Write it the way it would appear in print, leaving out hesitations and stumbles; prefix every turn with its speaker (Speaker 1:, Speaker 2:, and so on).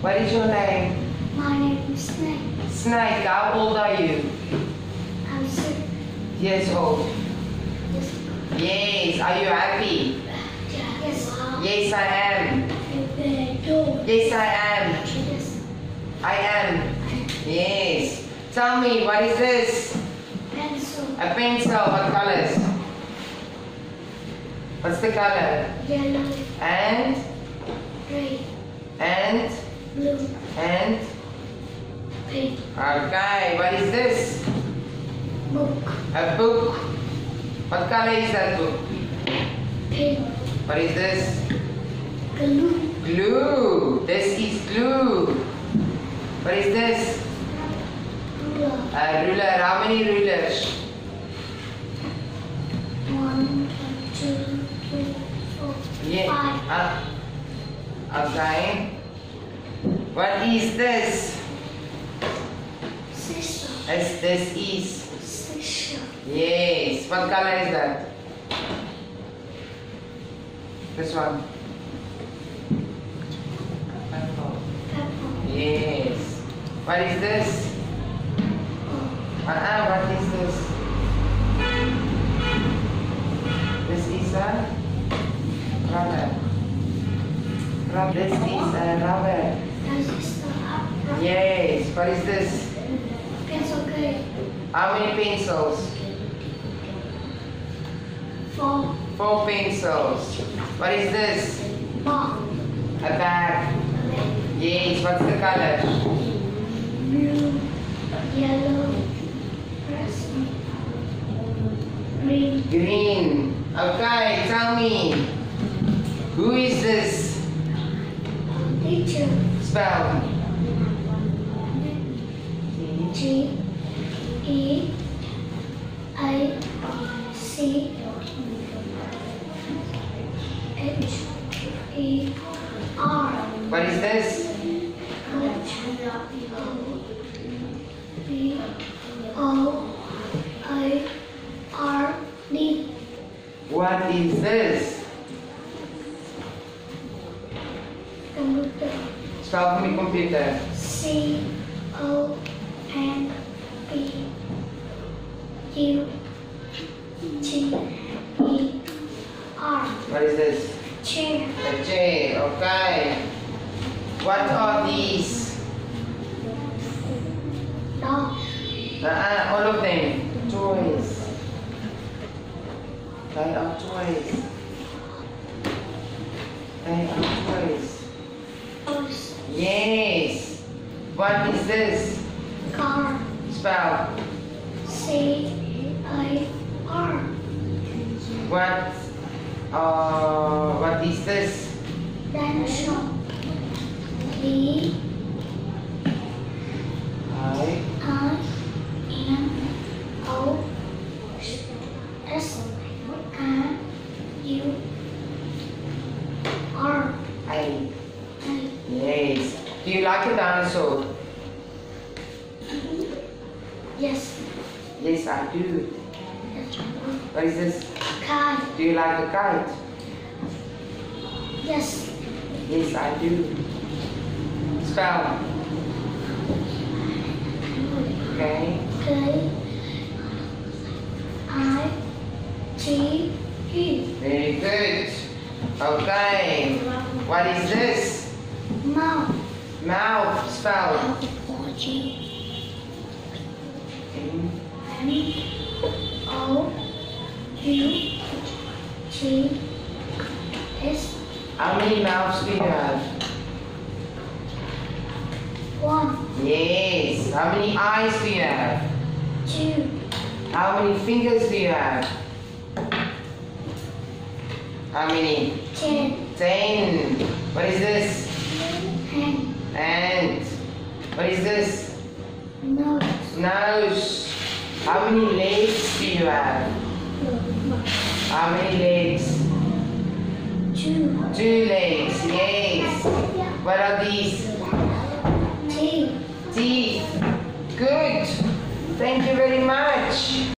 Speaker 1: What is your name?
Speaker 2: My name is Snake.
Speaker 1: Snake. How old are you?
Speaker 2: I'm 6
Speaker 1: Years old.
Speaker 2: years old.
Speaker 1: Yes. Are you happy?
Speaker 2: Yes.
Speaker 1: Yes, I am.
Speaker 2: Yes.
Speaker 1: Yes, I am. I am. Yes. Tell me, what is this?
Speaker 2: Pencil.
Speaker 1: A pencil. What colors? What's the color?
Speaker 2: Yellow.
Speaker 1: And?
Speaker 2: Red.
Speaker 1: And?
Speaker 2: Blue.
Speaker 1: And?
Speaker 2: Pink.
Speaker 1: Okay. What is this?
Speaker 2: Book.
Speaker 1: A book. What color is that book?
Speaker 2: Pink.
Speaker 1: What is this?
Speaker 2: Glue.
Speaker 1: Glue. This is glue. What is this?
Speaker 2: Ruler.
Speaker 1: A ruler. How many rulers?
Speaker 2: 1, 2, 3, 4,
Speaker 1: Yeah.
Speaker 2: 5.
Speaker 1: Okay. What is this?
Speaker 2: Scissors.
Speaker 1: This is.
Speaker 2: Scissors.
Speaker 1: Yes. What color is that? This one. Purple.
Speaker 2: Pepper.
Speaker 1: Yes. What is this? What is this? This is a rubber. This is a rubber.
Speaker 2: This is the rubber.
Speaker 1: Yes. What is this?
Speaker 2: Pencil case.
Speaker 1: How many pencils?
Speaker 2: 4.
Speaker 1: 4 pencils. What is this?
Speaker 2: Box.
Speaker 1: A bag. Yes. What's the color?
Speaker 2: Blue. Yellow. Green.
Speaker 1: Green. Okay. Tell me. Who is this?
Speaker 2: Teacher.
Speaker 1: Spell.
Speaker 2: G E I C H E R.
Speaker 1: What is this?
Speaker 2: B O I R D.
Speaker 1: What is this?
Speaker 2: Computer.
Speaker 1: Spell for me, computer.
Speaker 2: C O N P U T E R.
Speaker 1: What is this?
Speaker 2: Chair.
Speaker 1: A chair. Okay. What are these?
Speaker 2: Dog.
Speaker 1: All of them. Toys. They are toys. They are toys.
Speaker 2: Horse.
Speaker 1: Yes. What is this?
Speaker 2: Car.
Speaker 1: Spell.
Speaker 2: C I R.
Speaker 1: What is this?
Speaker 2: Dinosaur. D
Speaker 1: I.
Speaker 2: I N O S I U R.
Speaker 1: I.
Speaker 2: I.
Speaker 1: Yes. Do you like a dinosaur?
Speaker 2: Yes.
Speaker 1: Yes, I do. What is this?
Speaker 2: Kite.
Speaker 1: Do you like a kite?
Speaker 2: Yes.
Speaker 1: Yes, I do. Spell. Okay.
Speaker 2: K I T E.
Speaker 1: Very good. Okay. What is this?
Speaker 2: Mouth.
Speaker 1: Mouth. Spell.
Speaker 2: G M O U T S.
Speaker 1: How many mouths do you have?
Speaker 2: 1,
Speaker 1: Yes. How many eyes do you have?
Speaker 2: 2,
Speaker 1: How many fingers do you have? How many?
Speaker 2: 10,
Speaker 1: 10. What is this?
Speaker 2: hand,
Speaker 1: And what is this?
Speaker 2: nose,
Speaker 1: Nose. How many legs do you have? How many legs?
Speaker 2: 2,
Speaker 1: 2 legs. Yes. What are these?
Speaker 2: teeth.
Speaker 1: Teeth. Good. Thank you very much.